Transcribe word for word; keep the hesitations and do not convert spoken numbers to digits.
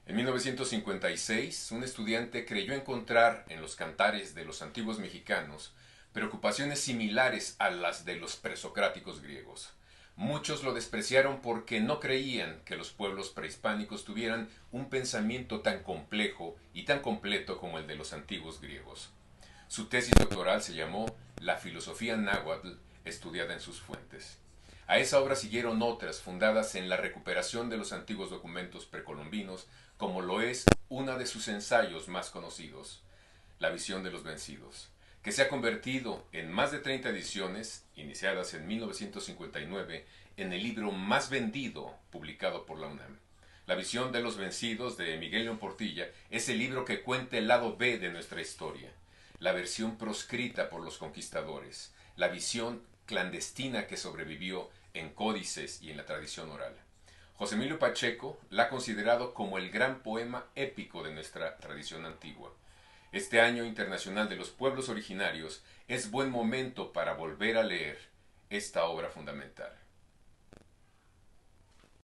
En mil novecientos cincuenta y seis, un estudiante creyó encontrar en los cantares de los antiguos mexicanos preocupaciones similares a las de los presocráticos griegos. Muchos lo despreciaron porque no creían que los pueblos prehispánicos tuvieran un pensamiento tan complejo y tan completo como el de los antiguos griegos. Su tesis doctoral se llamó La filosofía náhuatl estudiada en sus fuentes. A esa obra siguieron otras fundadas en la recuperación de los antiguos documentos precolombinos, como lo es una de sus ensayos más conocidos, La visión de los vencidos, que se ha convertido en más de treinta ediciones, iniciadas en mil novecientos cincuenta y nueve, en el libro más vendido publicado por la UNAM. La visión de los vencidos de Miguel León Portilla es el libro que cuenta el lado B de nuestra historia, la versión proscrita por los conquistadores, la visión clandestina que sobrevivió en códices y en la tradición oral. José Emilio Pacheco la ha considerado como el gran poema épico de nuestra tradición antigua. Este Año Internacional de los Pueblos Originarios es buen momento para volver a leer esta obra fundamental.